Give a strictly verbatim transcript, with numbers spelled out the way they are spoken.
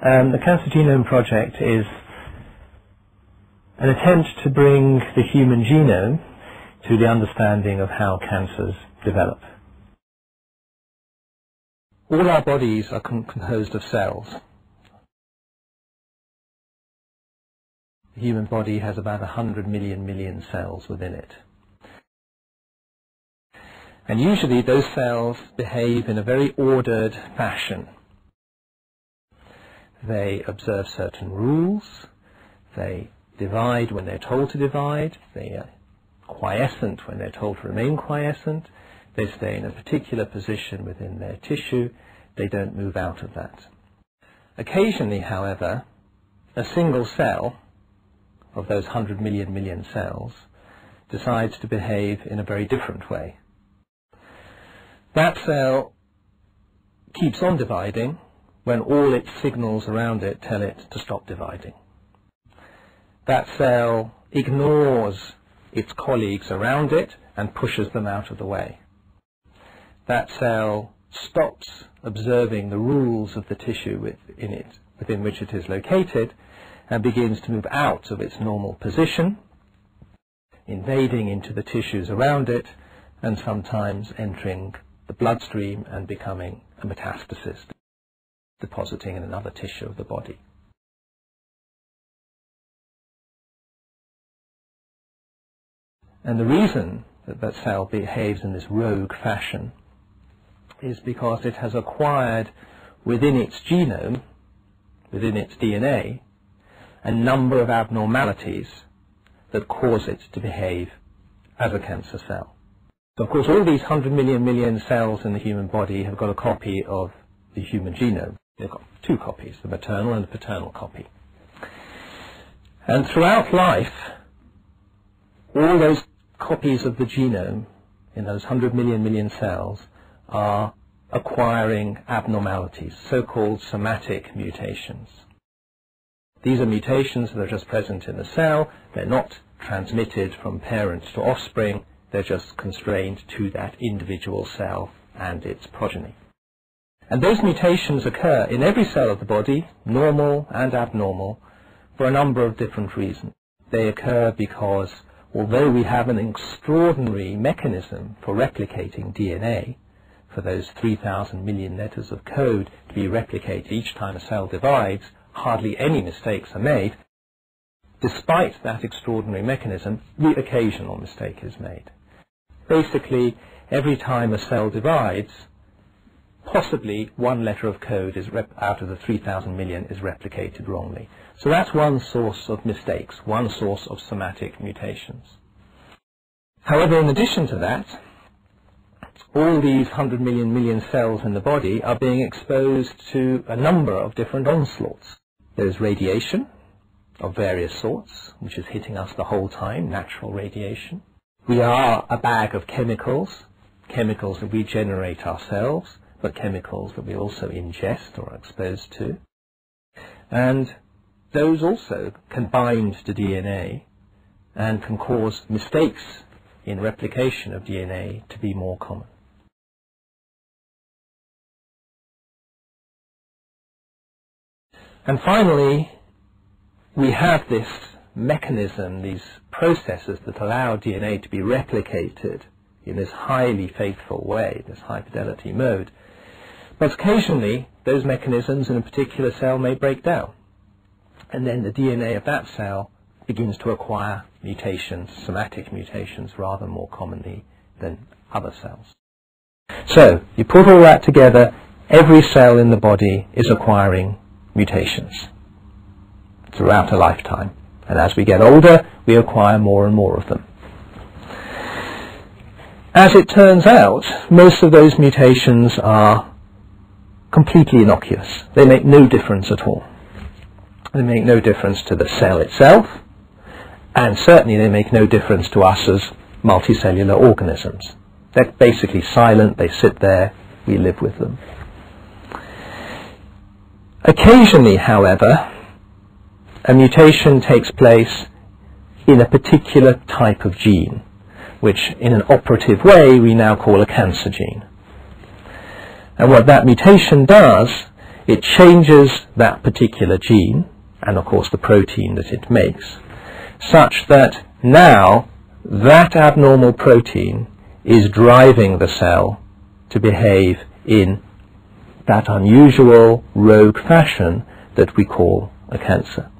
Um, the Cancer Genome Project is an attempt to bring the human genome to the understanding of how cancers develop. All our bodies are com composed of cells. The human body has about one hundred million million cells within it. And usually those cells behave in a very ordered fashion. They observe certain rules, they divide when they're told to divide, they are quiescent when they're told to remain quiescent, they stay in a particular position within their tissue, they don't move out of that. Occasionally, however, a single cell of those one hundred million million cells decides to behave in a very different way. That cell keeps on dividing when all its signals around it tell it to stop dividing. That cell ignores its colleagues around it and pushes them out of the way. That cell stops observing the rules of the tissue within, it, within which it is located and begins to move out of its normal position, invading into the tissues around it and sometimes entering the bloodstream and becoming a metastasis, depositing in another tissue of the body. And the reason that that cell behaves in this rogue fashion is because it has acquired within its genome, within its D N A, a number of abnormalities that cause it to behave as a cancer cell. So of course all these one hundred million million cells in the human body have got a copy of the human genome. They've got two copies, the maternal and the paternal copy. And throughout life, all those copies of the genome in those one hundred million million cells are acquiring abnormalities, so-called somatic mutations. These are mutations that are just present in the cell. They're not transmitted from parents to offspring. They're just constrained to that individual cell and its progeny. And those mutations occur in every cell of the body, normal and abnormal, for a number of different reasons. They occur because although we have an extraordinary mechanism for replicating D N A, for those three thousand million letters of code to be replicated each time a cell divides, hardly any mistakes are made. Despite that extraordinary mechanism, the occasional mistake is made. Basically, every time a cell divides, possibly one letter of code is rep out of the three thousand million is replicated wrongly. So that's one source of mistakes, one source of somatic mutations. However, in addition to that, all these one hundred million million cells in the body are being exposed to a number of different onslaughts. There's radiation of various sorts, which is hitting us the whole time, natural radiation. We are a bag of chemicals, chemicals that we generate ourselves, but chemicals that we also ingest or are exposed to. And those also can bind to D N A and can cause mistakes in replication of D N A to be more common. And finally, we have this mechanism, these processes that allow D N A to be replicated in this highly faithful way, this high fidelity mode. But occasionally, those mechanisms in a particular cell may break down. And then the D N A of that cell begins to acquire mutations, somatic mutations, rather more commonly than other cells. So, you put all that together, every cell in the body is acquiring mutations throughout a lifetime. And as we get older, we acquire more and more of them. As it turns out, most of those mutations are completely innocuous. They make no difference at all. They make no difference to the cell itself, and certainly they make no difference to us as multicellular organisms. They're basically silent, they sit there, we live with them. Occasionally, however, a mutation takes place in a particular type of gene, which in an operative way we now call a cancer gene. And what that mutation does it changes that particular gene, and of course the protein that it makes, such that now that abnormal protein is driving the cell to behave in that unusual rogue fashion that we call a cancer.